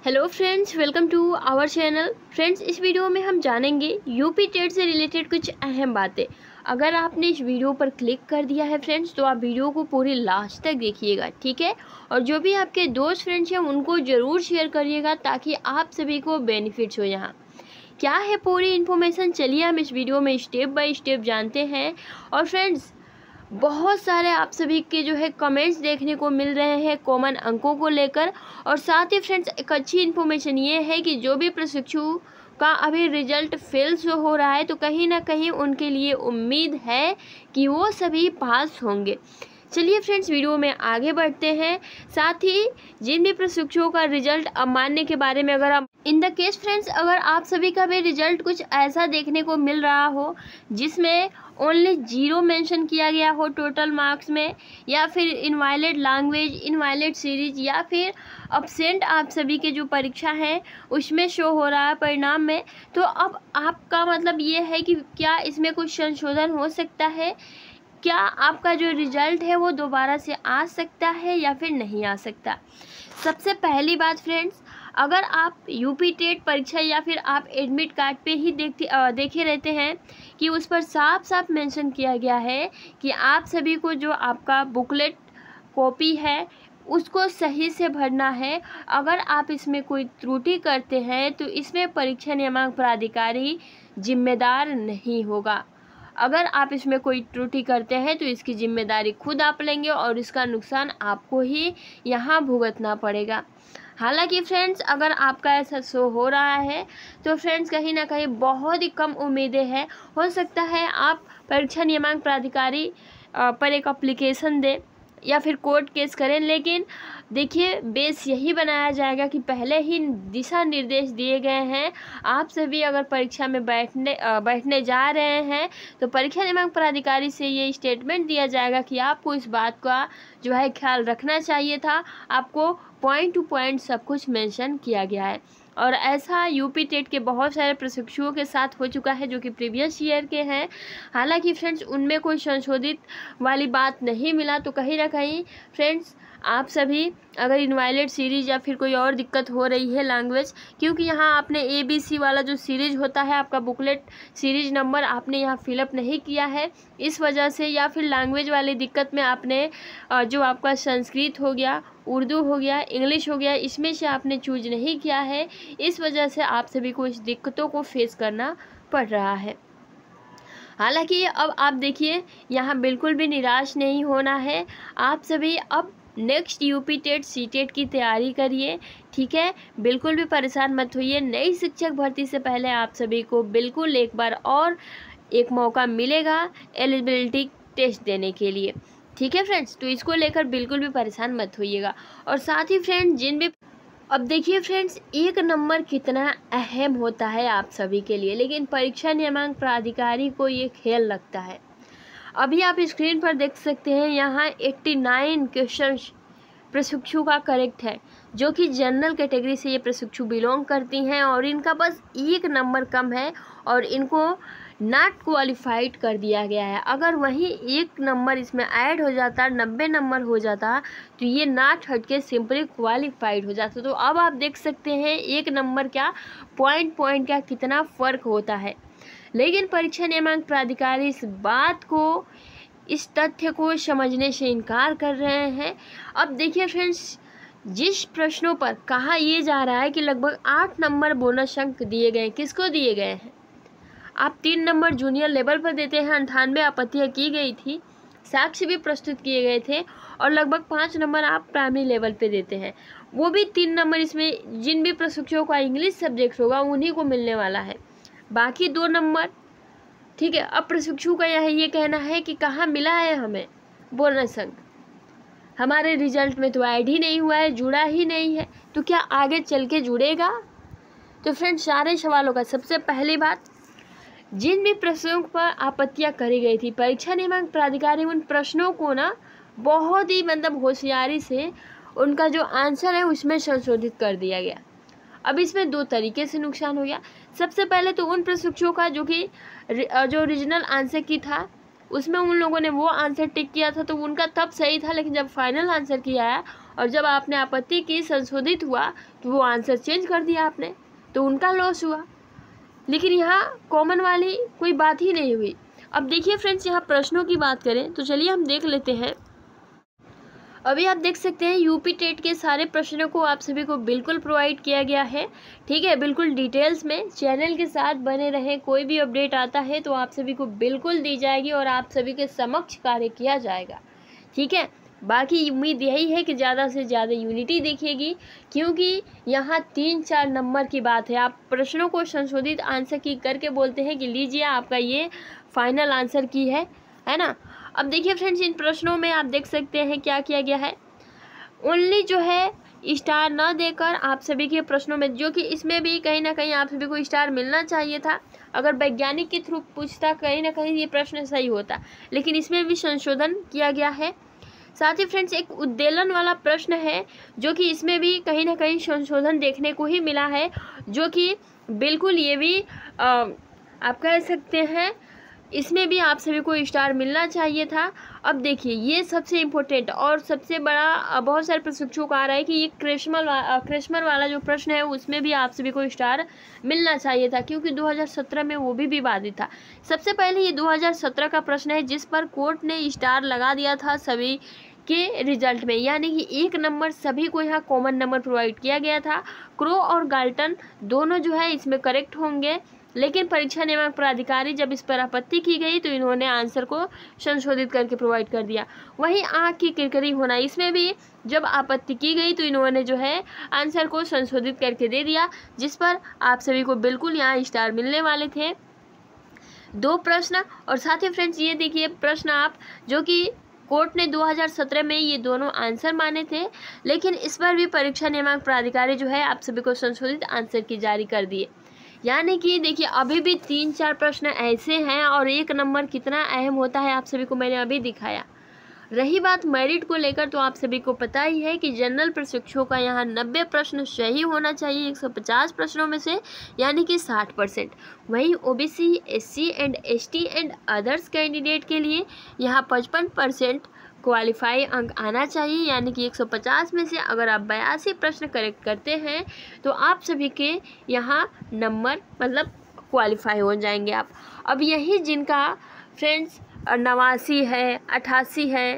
Hello friends, welcome to our channel. Friends, इस video में हम जानेंगे यूपी टेट से रिलेटेड कुछ अहम बातें। अगर आपने इस वीडियो पर क्लिक कर दिया है फ्रेंड्स, तो आप वीडियो को पूरी लास्ट तक देखिएगा, ठीक है। और जो भी आपके दोस्त फ्रेंड्स हैं उनको ज़रूर शेयर करिएगा ताकि आप सभी को बेनिफिट्स हो। यहाँ क्या है पूरी इन्फॉर्मेशन, चलिए हम इस वीडियो में स्टेप बाय स्टेप जानते हैं। और फ्रेंड्स, बहुत सारे आप सभी के जो है कमेंट्स देखने को मिल रहे हैं कॉमन अंकों को लेकर। और साथ ही फ्रेंड्स, एक अच्छी इन्फॉर्मेशन ये है कि जो भी प्रशिक्षु का अभी रिजल्ट फेल शो हो रहा है, तो कहीं ना कहीं उनके लिए उम्मीद है कि वो सभी पास होंगे। चलिए फ्रेंड्स, वीडियो में आगे बढ़ते हैं। साथ ही जिन भी प्रशिक्षुओं का रिजल्ट अमान्य के बारे में, अगर आप इन द केस फ्रेंड्स, अगर आप सभी का भी रिजल्ट कुछ ऐसा देखने को मिल रहा हो जिसमें ओनली 0 मेंशन किया गया हो टोटल मार्क्स में, या फिर इनवैलिड लैंग्वेज, इनवैलिड सीरीज, या फिर अब्सेंट आप सभी के जो परीक्षा है उसमें शो हो रहा है परिणाम में, तो अब आपका मतलब ये है कि क्या इसमें कुछ संशोधन हो सकता है, क्या आपका जो रिजल्ट है वो दोबारा से आ सकता है या फिर नहीं आ सकता। सबसे पहली बात फ्रेंड्स, अगर आप यूपी टेट परीक्षा या फिर आप एडमिट कार्ड पे ही देखे रहते हैं कि उस पर साफ साफ मेंशन किया गया है कि आप सभी को जो आपका बुकलेट कॉपी है उसको सही से भरना है। अगर आप इसमें कोई त्रुटि करते हैं तो इसमें परीक्षा नियामक प्राधिकारी जिम्मेदार नहीं होगा। अगर आप इसमें कोई त्रुटि करते हैं तो इसकी जिम्मेदारी खुद आप लेंगे और इसका नुकसान आपको ही यहाँ भुगतना पड़ेगा। हालांकि फ्रेंड्स, अगर आपका ऐसा शो हो रहा है तो फ्रेंड्स कहीं ना कहीं बहुत ही कम उम्मीदें हैं। हो सकता है आप परीक्षा नियामक प्राधिकारी पर एक एप्लीकेशन दें या फिर कोर्ट केस करें, लेकिन देखिए बेस यही बनाया जाएगा कि पहले ही दिशा निर्देश दिए गए हैं। आप सभी अगर परीक्षा में बैठने जा रहे हैं तो परीक्षा नियामक प्राधिकारी से ये स्टेटमेंट दिया जाएगा कि आपको इस बात का जो है ख्याल रखना चाहिए था। आपको पॉइंट टू पॉइंट सब कुछ मेंशन किया गया है। और ऐसा यूपी टेट के बहुत सारे प्रशिक्षुओं के साथ हो चुका है जो कि प्रीवियस ईयर के हैं। हालांकि फ्रेंड्स उनमें कोई संशोधित वाली बात नहीं मिला, तो कहीं ना कहीं फ्रेंड्स आप सभी अगर इनवैलिड सीरीज या फिर कोई और दिक्कत हो रही है लैंग्वेज, क्योंकि यहाँ आपने ABC वाला जो सीरीज होता है आपका बुकलेट सीरीज नंबर आपने यहाँ फिलअप नहीं किया है, इस वजह से, या फिर लैंग्वेज वाली दिक्कत में आपने जो आपका संस्कृत हो गया, उर्दू हो गया, इंग्लिश हो गया, इसमें से आपने चूज नहीं किया है, इस वजह से आप सभी को इस दिक्कतों को फेस करना पड़ रहा है। हालांकि अब आप देखिए, यहाँ बिल्कुल भी निराश नहीं होना है। आप सभी अब नेक्स्ट यूपी टेट सीटेट की तैयारी करिए, ठीक है। बिल्कुल भी परेशान मत होइए। नई शिक्षक भर्ती से पहले आप सभी को बिल्कुल एक बार और एक मौका मिलेगा एलिजिबिलिटी टेस्ट देने के लिए, ठीक है फ्रेंड्स। तो इसको लेकर बिल्कुल भी परेशान मत होइएगा। और साथ ही फ्रेंड्स, अब देखिए फ्रेंड्स, एक नंबर कितना अहम होता है आप सभी के लिए, लेकिन परीक्षा नियामक प्राधिकारी को ये खेल लगता है। अभी आप स्क्रीन पर देख सकते हैं, यहाँ 89 क्वेश्चन प्रशिक्षु का करेक्ट है, जो कि जनरल कैटेगरी से ये प्रशिक्षु बिलोंग करती हैं, और इनका बस 1 नंबर कम है और इनको नॉट क्वालिफाइड कर दिया गया है। अगर वहीं 1 नंबर इसमें ऐड हो जाता, 90 नंबर हो जाता, तो ये नॉट हट के सिंपली क्वालिफाइड हो जाता। तो अब आप देख सकते हैं 1 नंबर क्या, पॉइंट क्या कितना फ़र्क होता है। लेकिन परीक्षा नियामक प्राधिकारी इस बात को, इस तथ्य को समझने से इनकार कर रहे हैं। अब देखिए फ्रेंड्स, जिस प्रश्नों पर कहा यह जा रहा है कि लगभग 8 नंबर बोनस अंक दिए गए, किसको दिए गए हैं? आप 3 नंबर जूनियर लेवल पर देते हैं, 98 आपत्तियाँ की गई थी, साक्ष्य भी प्रस्तुत किए गए थे, और लगभग 5 नंबर आप प्राइमरी लेवल पे देते हैं, वो भी 3 नंबर इसमें जिन भी प्रशिक्षुओं का इंग्लिश सब्जेक्ट होगा उन्हीं को मिलने वाला है, बाकी 2 नंबर, ठीक है। अब प्रशिक्षु का यह ये कहना है कि कहाँ मिला है हमें बोनस अंक, हमारे रिजल्ट में तो ऐड ही नहीं हुआ है, जुड़ा ही नहीं है, तो क्या आगे चल के जुड़ेगा? तो फ्रेंड्स, सारे सवालों का सबसे पहली बात, जिन भी प्रश्नों पर आपत्तियां करी गई थी, परीक्षा नियामक प्राधिकारी उन प्रश्नों को ना बहुत ही मतलब होशियारी से उनका जो आंसर है उसमें संशोधित कर दिया गया। अब इसमें 2 तरीके से नुकसान हो गया। सबसे पहले तो उन प्रशिक्षुओं का जो ओरिजिनल आंसर की था उसमें उन लोगों ने वो आंसर टिक किया था, तो उनका तब सही था, लेकिन जब फाइनल आंसर किया है और जब आपने आपत्ति की, संशोधित हुआ, तो वो आंसर चेंज कर दिया आपने, तो उनका लॉस हुआ। लेकिन यहाँ कॉमन वाली कोई बात ही नहीं हुई। अब देखिए फ्रेंड्स, यहाँ प्रश्नों की बात करें तो चलिए हम देख लेते हैं। अभी आप देख सकते हैं यूपी टेट के सारे प्रश्नों को आप सभी को बिल्कुल प्रोवाइड किया गया है, ठीक है, बिल्कुल डिटेल्स में। चैनल के साथ बने रहें, कोई भी अपडेट आता है तो आप सभी को बिल्कुल दी जाएगी और आप सभी के समक्ष कार्य किया जाएगा, ठीक है। बाकी उम्मीद यही है कि ज़्यादा से ज़्यादा यूनिटी देखिएगी, क्योंकि यहाँ 3-4 नंबर की बात है। आप प्रश्नों को संशोधित आंसर की करके बोलते हैं कि लीजिए आपका ये फाइनल आंसर की है ना। अब देखिए फ्रेंड्स, इन प्रश्नों में आप देख सकते हैं क्या किया गया है। ओनली जो है स्टार न देकर आप सभी के प्रश्नों में, जो कि इसमें भी कहीं ना कहीं आप सभी को स्टार मिलना चाहिए था। अगर वैज्ञानिक के थ्रू पूछता कहीं ना कहीं ये प्रश्न सही होता, लेकिन इसमें भी संशोधन किया गया है। साथ ही फ्रेंड्स, एक उद्वेलन वाला प्रश्न है जो कि इसमें भी कहीं ना कहीं संशोधन देखने को ही मिला है, जो कि बिल्कुल ये भी आप कह सकते हैं इसमें भी आप सभी को स्टार मिलना चाहिए था। अब देखिए, ये सबसे इम्पोर्टेंट और सबसे बड़ा बहुत सारे प्रशिक्षकों का आ रहा है कि ये क्रेशमर वाला जो प्रश्न है उसमें भी आप सभी को स्टार मिलना चाहिए था, क्योंकि 2017 में वो भी विवादित था। सबसे पहले ये 2017 का प्रश्न है जिस पर कोर्ट ने स्टार लगा दिया था सभी के रिजल्ट में, यानी कि 1 नंबर सभी को यहाँ कॉमन नंबर प्रोवाइड किया गया था। क्रो और गाल्टन दोनों जो है इसमें करेक्ट होंगे, लेकिन परीक्षा नियामक प्राधिकारी जब इस पर आपत्ति की गई तो इन्होंने आंसर को संशोधित करके प्रोवाइड कर दिया। वहीं आँख की किरकिरी होना, इसमें भी जब आपत्ति की गई तो इन्होंने जो है आंसर को संशोधित करके दे दिया, जिस पर आप सभी को बिल्कुल यहाँ स्टार मिलने वाले थे। 2 प्रश्न, और साथ ही फ्रेंड्स ये देखिए प्रश्न आप जो कि कोर्ट ने 2017 में ये दोनों आंसर माने थे, लेकिन इस पर भी परीक्षा नियामक प्राधिकारी जो है आप सभी को संशोधित आंसर की जारी कर दिए। यानी कि देखिए अभी भी 3-4 प्रश्न ऐसे हैं, और 1 नंबर कितना अहम होता है आप सभी को मैंने अभी दिखाया। रही बात मेरिट को लेकर, तो आप सभी को पता ही है कि जनरल प्रशिक्षकों का यहाँ 90 प्रश्न सही होना चाहिए 150 प्रश्नों में से, यानी कि 60%। वहीं OBC, SC and ST and others candidate के लिए यहाँ 55% क्वालिफाई अंक आना चाहिए, यानी कि 150 में से अगर आप 82 प्रश्न करेक्ट करते हैं तो आप सभी के यहाँ नंबर मतलब क्वालिफाई हो जाएंगे आप। अब यही जिनका फ्रेंड्स 89 है, 88 है,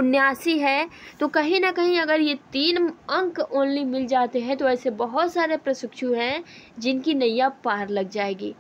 79 है, तो कहीं ना कहीं अगर ये 3 अंक ओनली मिल जाते हैं तो ऐसे बहुत सारे प्रशिक्षु हैं जिनकी नैया पार लग जाएगी।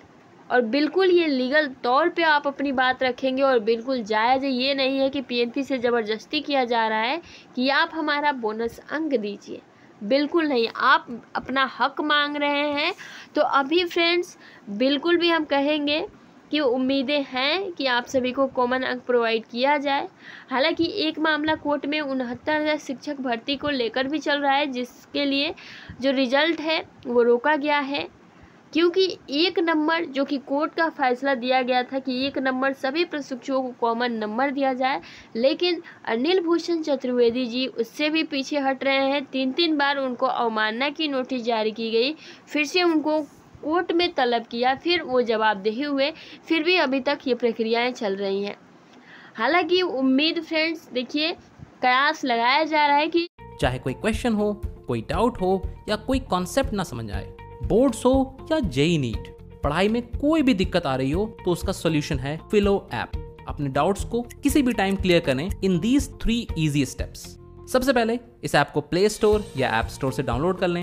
और बिल्कुल ये लीगल तौर पे आप अपनी बात रखेंगे और बिल्कुल जायज़ है। ये नहीं है कि पीएनपी से ज़बरदस्ती किया जा रहा है कि आप हमारा बोनस अंक दीजिए, बिल्कुल नहीं। आप अपना हक मांग रहे हैं, तो अभी फ्रेंड्स बिल्कुल भी हम कहेंगे कि उम्मीदें हैं कि आप सभी को कॉमन अंक प्रोवाइड किया जाए। हालांकि एक मामला कोर्ट में 69,000 शिक्षक भर्ती को लेकर भी चल रहा है, जिसके लिए जो रिजल्ट है वो रोका गया है, क्योंकि 1 नंबर जो कि कोर्ट का फैसला दिया गया था कि 1 नंबर सभी प्रशिक्षुओं को कॉमन नंबर दिया जाए, लेकिन अनिल भूषण चतुर्वेदी जी उससे भी पीछे हट रहे हैं। 3 बार उनको अवमानना की नोटिस जारी की गई, फिर से उनको कोर्ट में तलब किया, फिर वो जवाबदेही हुए, फिर भी अभी तक ये प्रक्रियाएं चल रही हैं। हालांकि उम्मीद फ्रेंड्स देखिए कयास लगाया जा रहा है कि चाहे कोई क्वेश्चन हो, कोई डाउट हो या कोई कॉन्सेप्ट ना समझ आए, बोर्ड्स हो या जेई नीट, पढ़ाई में कोई भी दिक्कत आ रही हो तो उसका सॉल्यूशन है फिलो ऐप। अपने डाउट्स को किसी भी टाइम क्लियर करें इन दीज 3 इजी स्टेप्स। सबसे पहले इस ऐप को प्ले स्टोर या ऐप स्टोर से डाउनलोड कर लें,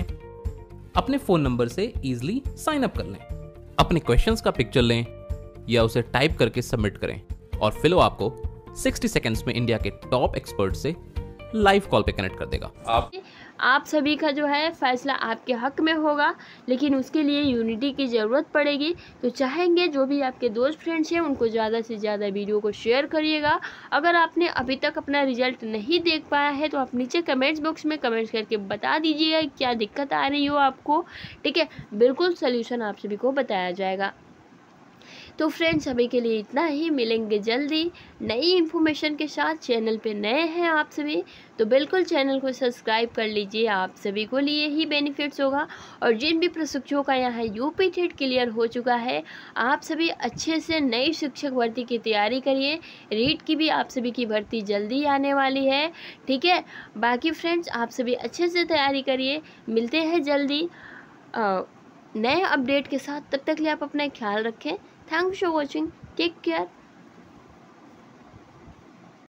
अपने फोन नंबर से इजीली साइन अप कर लें, अपने क्वेश्चंस का पिक्चर लें या उसे टाइप करके सबमिट करें, और फिलो आपको 60 सेकंड्स में इंडिया के टॉप एक्सपर्ट से लाइव कॉल पे कनेक्ट कर देगा। आप सभी का जो है फैसला आपके हक में होगा, लेकिन उसके लिए यूनिटी की ज़रूरत पड़ेगी। तो चाहेंगे जो भी आपके दोस्त फ्रेंड्स हैं उनको ज़्यादा से ज़्यादा वीडियो को शेयर करिएगा। अगर आपने अभी तक अपना रिजल्ट नहीं देख पाया है तो आप नीचे कमेंट्स बॉक्स में कमेंट्स करके बता दीजिएगा क्या दिक्कत आ रही हो आपको, ठीक है। बिल्कुल सोल्यूशन आप सभी को बताया जाएगा। तो फ्रेंड्स अभी के लिए इतना ही, मिलेंगे जल्दी नई इन्फॉर्मेशन के साथ। चैनल पे नए हैं आप सभी तो बिल्कुल चैनल को सब्सक्राइब कर लीजिए, आप सभी को लिए ही बेनिफिट्स होगा। और जिन भी प्रशिक्षुओं का यहाँ यूपी टेट क्लियर हो चुका है, आप सभी अच्छे से नई शिक्षक भर्ती की तैयारी करिए। रीट की भी आप सभी की भर्ती जल्दी आने वाली है, ठीक है। बाकी फ्रेंड्स आप सभी अच्छे से तैयारी करिए, मिलते हैं जल्दी नए अपडेट के साथ। तब तक के लिए आप अपना ख्याल रखें। Thanks for watching, take care.